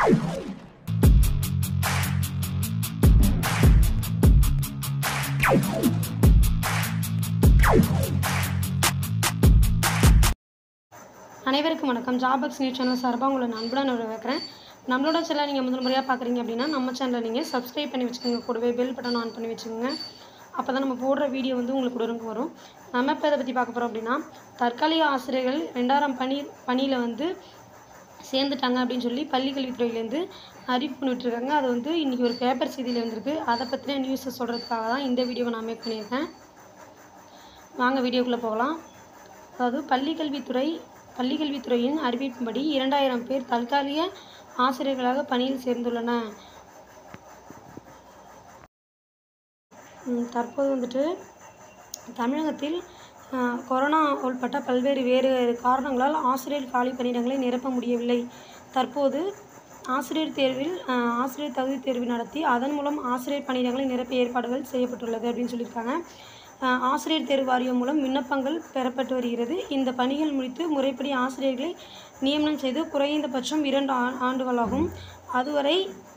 அனைவருக்கும் வணக்கம். ஜாபக்ஸ் news channel சார்பாக உங்களை அன்புடன் வரவேற்கிறேன். நம்மளோட சேனலை நீங்கள் முதல் முறையாக பார்க்குறீங்க அப்படின்னா நம்ம சேனலை நீங்கள் சப்ஸ்கிரைப் பண்ணி வச்சுக்கோங்க. கூடவே பெல் பட்டன் ஆன் பண்ணி வச்சுக்கோங்க. அப்போ தான் நம்ம போடுற வீடியோ வந்து உங்களுக்கு உடனுக்கு வரும். நம்ம இப்போ இதை பற்றி பார்க்க போகிறோம் அப்படின்னா, தற்காலிக ஆசிரியர்கள் 2000 பணியில் வந்து சேர்ந்துட்டாங்க அப்படின்னு சொல்லி பள்ளிக்கல்வித்துறையிலேருந்து அறிவிப்பு பண்ணிவிட்டுருக்காங்க. அது வந்து இன்றைக்கி ஒரு பேப்பர் செய்தியில் வந்திருக்கு. அதை பற்றின நியூஸை சொல்கிறதுக்காக தான் இந்த வீடியோவை நான் மேக் பண்ணியிருக்கேன். வாங்க வீடியோக்குள்ளே போகலாம். அதாவது பள்ளிக்கல்வித்துறையின் அறிவிப்பின்படி 2000 பேர் தற்காலிக ஆசிரியர்களாக பணியில் சேர்ந்துள்ளன. தற்போது வந்துட்டு தமிழகத்தில் கொரோனா உள்பட்ட வேறு காரணங்களால் ஆசிரியர் காலி பணியிடங்களை நிரப்ப முடியவில்லை. தற்போது ஆசிரியர் தகுதி தேர்வு நடத்தி அதன் மூலம் ஆசிரியர் பணியிடங்களை நிரப்ப ஏற்பாடுகள் செய்யப்பட்டுள்ளது அப்படின்னு சொல்லியிருக்காங்க. ஆசிரியர் தேர்வு வாரியம் மூலம் விண்ணப்பங்கள் பெறப்பட்டு வருகிறது. இந்த பணிகள் முடித்து முறைப்படி ஆசிரியர்களை நியமனம் செய்து குறைந்தபட்சம் 2 ஆண்டுகளாகும். அதுவரை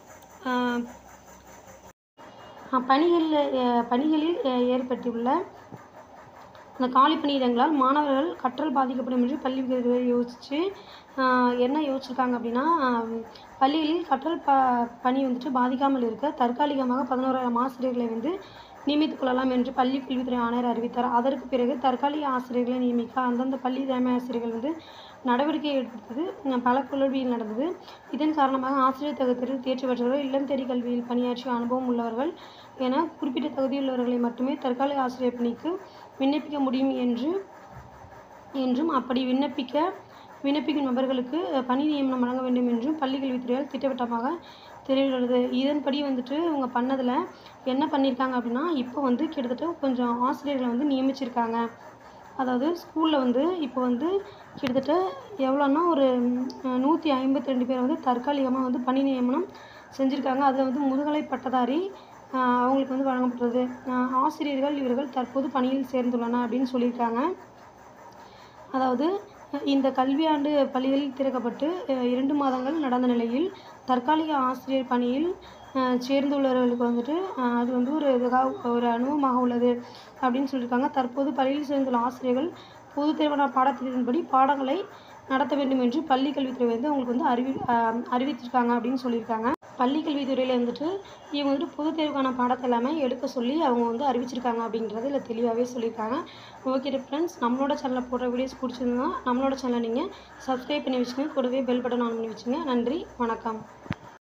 பணிகளில் ஏற்பட்டுள்ள அந்த காலி பணியிடங்களால் மாணவர்கள் கற்றல் பாதிக்கப்படும் என்று பள்ளிக்கல்வித்துறை யோசிச்சிருக்காங்க அப்படின்னா, பள்ளிகளில் கற்றல் பணி வந்துட்டு பாதிக்காமல் இருக்க தற்காலிகமாக 11,000 ஆசிரியர்களை வந்து நியமித்துக் கொள்ளலாம் என்று பள்ளிக்கல்வித்துறை ஆணையர் அறிவித்தார். அதற்கு பிறகு தற்காலிக ஆசிரியர்களை நியமிக்க அந்தந்த பள்ளி தலைமை ஆசிரியர்கள் வந்து நடவடிக்கை எடுத்தது பல குளறுபடிகள் நடந்தது. இதன் காரணமாக ஆசிரியர் தகுதியில் தேர்ச்சி பெற்றவர்கள், இல்லம் தேடி கல்வியில் பணியாற்றிய அனுபவம் உள்ளவர்கள் என குறிப்பிட்ட தகுதியுள்ளவர்களை மட்டுமே தற்காலிக ஆசிரியர் பணிக்கு விண்ணப்பிக்க முடியும் என்றும் அப்படி விண்ணப்பிக்கும் நபர்களுக்கு பணி நியமனம் வழங்க வேண்டும் என்றும் பள்ளிக்கல்வித்துறையால் திட்டவட்டமாக தெரிவித்துள்ளது. இதன்படி வந்துட்டு இவங்க பண்ணதில் என்ன பண்ணியிருக்காங்க அப்படின்னா, இப்போ வந்து கிட்டத்தட்ட கொஞ்சம் ஆசிரியர்களை வந்து நியமிச்சிருக்காங்க. அதாவது ஸ்கூலில் வந்து இப்போ வந்து கிட்டத்தட்ட எவ்வளோன்னா ஒரு 152 பேர் வந்து தற்காலிகமாக வந்து பணி நியமனம் செஞ்சுருக்காங்க. அதில் வந்து முதுகலை பட்டதாரி அவங்களுக்கு வந்து வழங்கப்பட்டது. ஆசிரியர்கள் இவர்கள் தற்போது பணியில் சேர்ந்துள்ளன அப்படின்னு சொல்லியிருக்காங்க. அதாவது இந்த கல்வியாண்டு பள்ளிகளில் திறக்கப்பட்டு 2 மாதங்கள் நடந்த நிலையில் தற்காலிக ஆசிரியர் பணியில் சேர்ந்துள்ளவர்களுக்கு வந்துட்டு அது வந்து ஒரு அனுபவமாக உள்ளது அப்படின்னு சொல்லியிருக்காங்க. தற்போது பள்ளியில் சேர்ந்துள்ள ஆசிரியர்கள் பொது தேர்வான பாடத்திட்டத்தின்படி பாடங்களை நடத்த வேண்டும் என்று பள்ளிக்கல்வித்துறை வந்து அவங்களுக்கு வந்து அறிவித்திருக்காங்க அப்படின்னு சொல்லியிருக்காங்க. பள்ளிக்கல்வித்துறையில் வந்துட்டு இவங்க வந்துட்டு பொது தேர்வுக்கான பாடத்தை எல்லாமே எடுக்க சொல்லி அவங்க வந்து அறிவிச்சிருக்காங்க அப்படின்றது இல்லை தெளிவாகவே சொல்லியிருக்காங்க. ஓகே ஃப்ரெண்ட்ஸ், நம்மளோட சேனலில் போடுற வீடியோஸ் பிடிச்சிருந்தா நம்மளோட சேனலை நீங்கள் சப்ஸ்கிரைப் பண்ணி வச்சுங்க. கூடவே பெல் பட்டன் ஆன் பண்ணி வச்சுங்க. நன்றி, வணக்கம்.